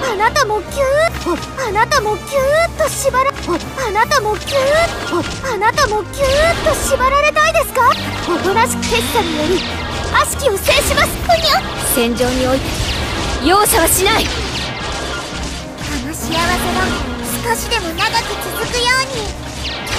あなたもキュー、あなたもキューッと縛ら、あなたもキュー、あなたもキューッと縛られたいですか。おとなしく決査により悪しきを制します。ふにゃ。戦場において容赦はしない。この幸せが少しでも長く続くように。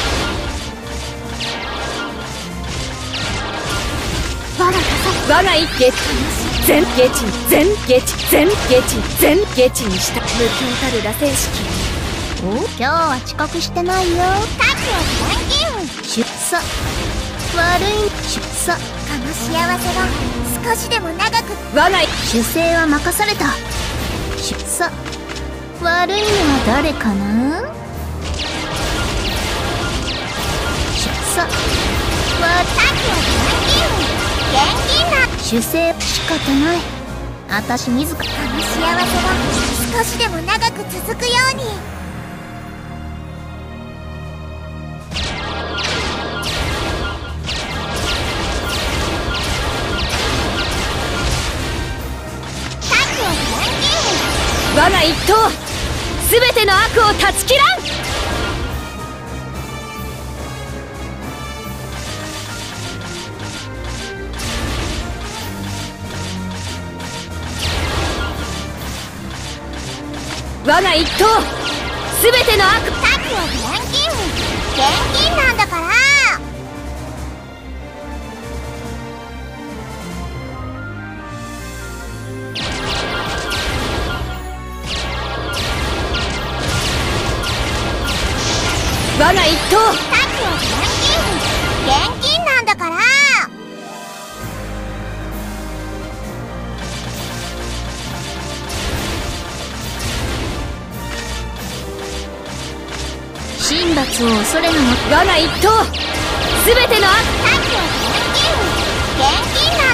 我が一撃全撃沈全撃沈全撃沈全撃沈にした無形たる螺旋式。お、今日は遅刻してないよ。タッチを厳禁出査悪い出査。この幸せが少しでも長く我が主勢は任された。出査悪いのは誰かな。出査タッチを厳禁厳禁な主勢。仕方ない。私自ら。この幸せが少しでも長く続くように。タッチを厳禁我が一刀全ての悪を断ち切らん。我が一刀全ての悪。タッチを厳禁厳禁なんだから。我が一刀タッチを厳禁なんだから。神罰を恐れぬも我が一刀全ての悪。タッチを厳禁厳禁な